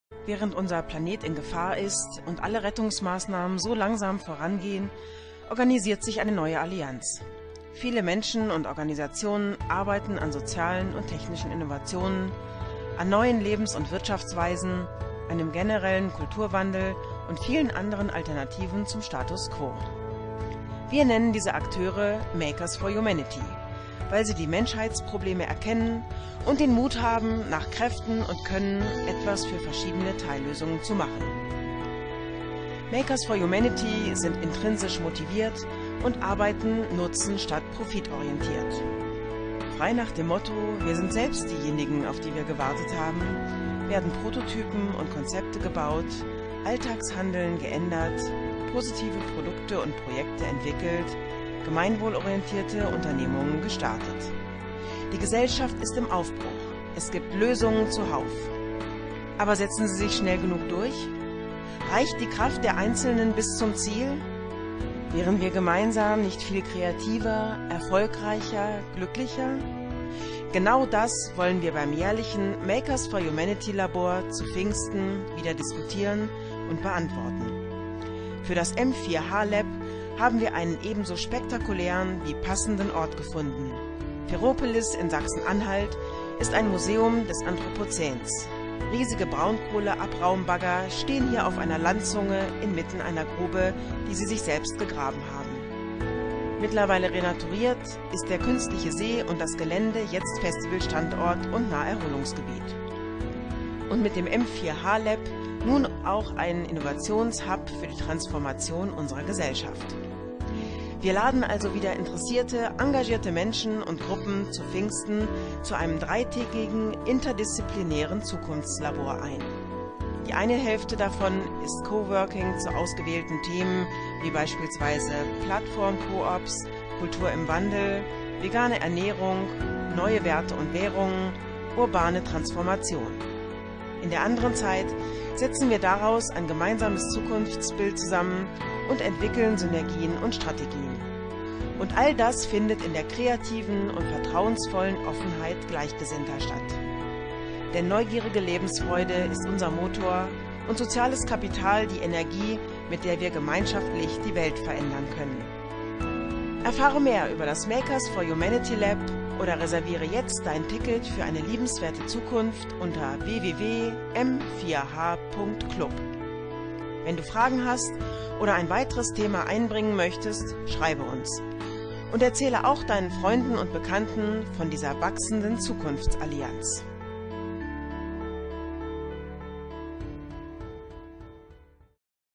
Während unser Planet in Gefahr ist und alle Rettungsmaßnahmen so langsam vorangehen, organisiert sich eine neue Allianz. Viele Menschen und Organisationen arbeiten an sozialen und technischen Innovationen, an neuen Lebens- und Wirtschaftsweisen, einem generellen Kulturwandel und vielen anderen Alternativen zum Status quo. Wir nennen diese Akteure Makers for Humanity, weil sie die Menschheitsprobleme erkennen und den Mut haben, nach Kräften und Können etwas für verschiedene Teillösungen zu machen. Makers for Humanity sind intrinsisch motiviert und arbeiten nutzen- statt profitorientiert. Frei nach dem Motto, wir sind selbst diejenigen, auf die wir gewartet haben, werden Prototypen und Konzepte gebaut, Alltagshandeln geändert, positive Produkte und Projekte entwickelt, gemeinwohlorientierte Unternehmungen gestartet. Die Gesellschaft ist im Aufbruch. Es gibt Lösungen zuhauf. Aber setzen sie sich schnell genug durch? Reicht die Kraft der Einzelnen bis zum Ziel? Wären wir gemeinsam nicht viel kreativer, erfolgreicher, glücklicher? Genau das wollen wir beim jährlichen Makers for Humanity Labor zu Pfingsten wieder diskutieren und beantworten. Für das M4H Lab haben wir einen ebenso spektakulären wie passenden Ort gefunden. Ferropolis in Sachsen-Anhalt ist ein Museum des Anthropozäns. Riesige Braunkohleabraumbagger stehen hier auf einer Landzunge inmitten einer Grube, die sie sich selbst gegraben haben. Mittlerweile renaturiert ist der künstliche See und das Gelände jetzt Festivalstandort und Naherholungsgebiet. Und mit dem M4H Lab nun auch ein Innovationshub für die Transformation unserer Gesellschaft. Wir laden also wieder interessierte, engagierte Menschen und Gruppen zu Pfingsten zu einem dreitägigen interdisziplinären Zukunftslabor ein. Die eine Hälfte davon ist Coworking zu ausgewählten Themen wie beispielsweise Plattform-Koops, Kultur im Wandel, vegane Ernährung, neue Werte und Währungen, urbane Transformation. In der anderen Zeit setzen wir daraus ein gemeinsames Zukunftsbild zusammen und entwickeln Synergien und Strategien. Und all das findet in der kreativen und vertrauensvollen Offenheit Gleichgesinnter statt. Denn neugierige Lebensfreude ist unser Motor und soziales Kapital die Energie, mit der wir gemeinschaftlich die Welt verändern können. Erfahre mehr über das Makers for Humanity Lab oder reserviere jetzt dein Ticket für eine liebenswerte Zukunft unter www.m4h.club. Wenn du Fragen hast oder ein weiteres Thema einbringen möchtest, schreibe uns. Und erzähle auch deinen Freunden und Bekannten von dieser wachsenden Zukunftsallianz.